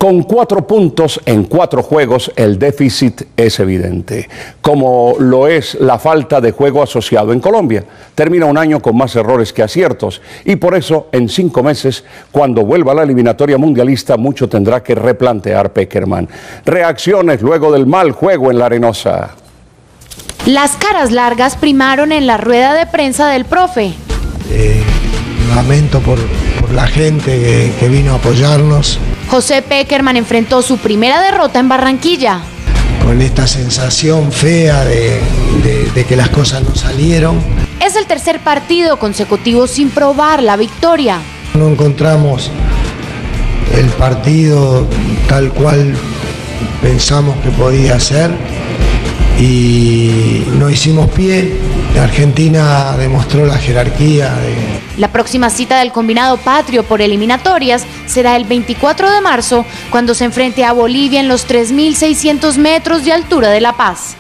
Con 4 puntos en 4 juegos, el déficit es evidente, como lo es la falta de juego asociado en Colombia. Termina un año con más errores que aciertos y por eso en 5 meses, cuando vuelva a la eliminatoria mundialista, mucho tendrá que replantear Pekerman. Reacciones luego del mal juego en la Arenosa. Las caras largas primaron en la rueda de prensa del profe. Lamento por la gente que vino a apoyarnos. José Pekerman enfrentó su primera derrota en Barranquilla. Con esta sensación fea de que las cosas no salieron. Es el tercer partido consecutivo sin probar la victoria. No encontramos el partido tal cual pensamos que podía ser y no hicimos pie. Argentina demostró la jerarquía. La próxima cita del combinado patrio por eliminatorias será el 24 de marzo, cuando se enfrente a Bolivia en los 3.600 metros de altura de La Paz.